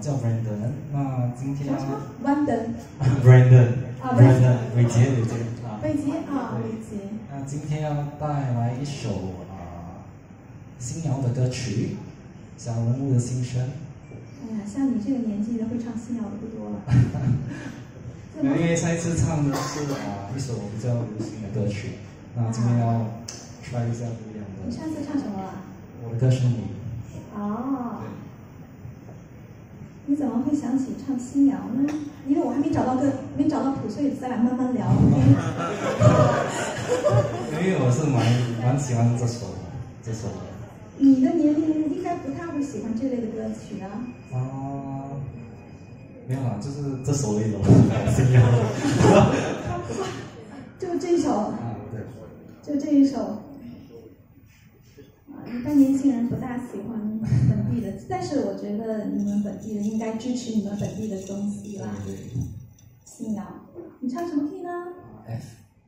叫 Brandon。那今天 Brandon，Brandon， 伟杰啊，伟杰。 那今天要带来一首新谣的歌曲，《小人物的心声》。 哎呀，像你这个年纪的会唱新谣的不多了。 因为上一次唱的是一首比较流行的歌曲，那今天要 try 一下不一样的。 你上次唱什么了？ 我的歌是你。 哦。你怎么会想起唱新谣呢？因为我还没找到谱，所以再来慢慢聊。 因为我是蛮喜欢这首的。 你的年龄应该不太会喜欢这类的歌曲啊。 没有啦，就是这首一首新谣的。 就这首。 对。 就这一首。一般年轻人不大喜欢本地的，但是我觉得你们本地的应该支持你们本地的东西啦。 对。 新谣，你唱什么 key 呢 ？F。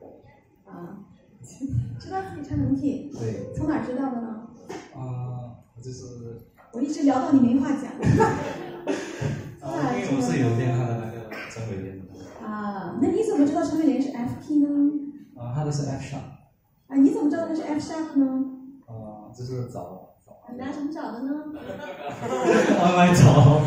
知道自己唱什么 key？ 对。 从哪知道的呢？ 就是我一直聊到你没话讲。 因为我是有练他的那个陈伟廉的。 那你怎么知道陈伟廉是 F key 呢？ 他的是 F sharp。 你怎么知道他是 F sharp 呢？ 就是找。 你拿什么找的呢？ 慢慢找。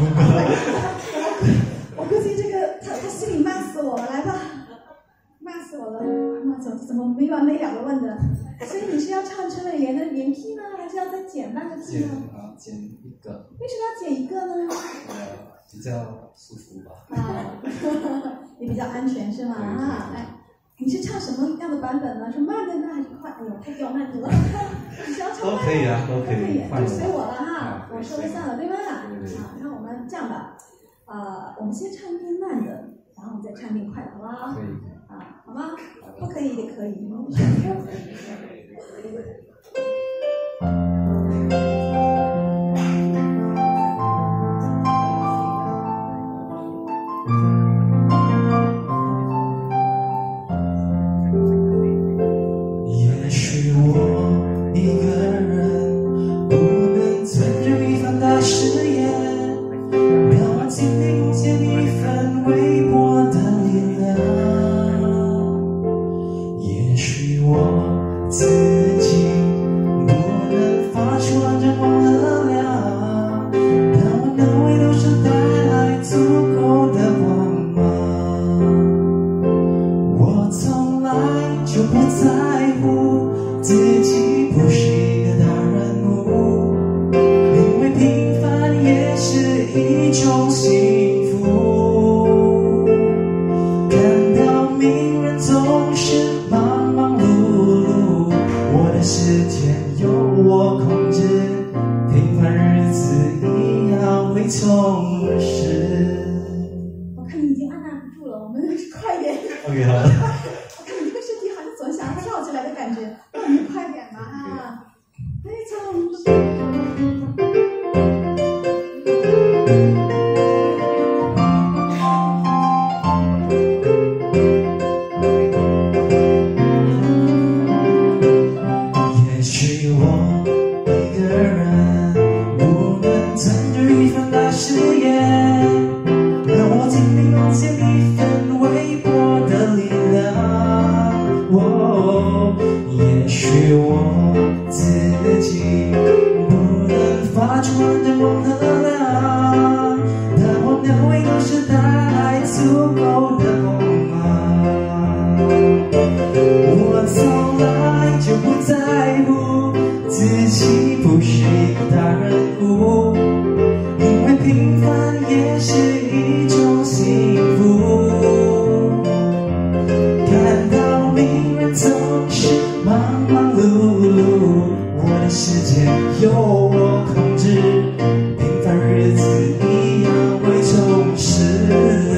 我估计这个他心里骂死我了，来吧，骂死我了，怎么没完没了的问的？所以你是要唱陈伟廉的原 key 呢，还是要再减半个 key 呢？ 减一个。 为什么要减一个呢？ 比较舒服吧。 也比较安全是吗？你是唱什么样的版本呢？是慢的呢，还是快？哎呦，太刁难你了！你是要唱慢的？ 都可以啊，都可以。 就随我了哈，我说了算了，对吧？那我们这样吧，我们先唱一遍慢的，然后我们再唱一遍快的，好不好？ 可以。 好吗？不可以也可以。我看你已经按捺不住了，我们快一点。 OK 好。 我看你这个身体好像总想要跳起来的感觉，那我们快点吧哈。 也许我一个人不能撑着一番大事业，让我尽力贡献一份微薄的力量。也许我自己不能发出真光的亮，但我能为都市带来足够的光芒。我从来就不在乎自己不是一个大人物，因为平凡也是一种幸福。看到名人总是忙忙碌碌，我的世界由我控制，平凡日子一样会充实。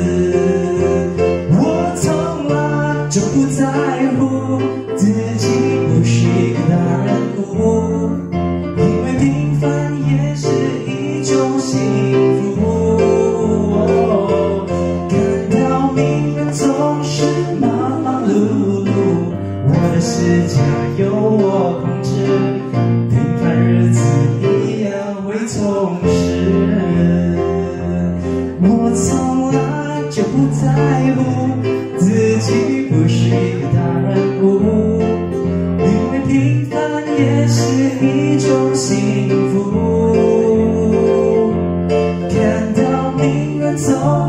我从来就不在乎自己不是一个大人物，因为平凡也是一种幸福。 在乎自己不是一个大人物，因为平凡也是一种幸福。看到命运走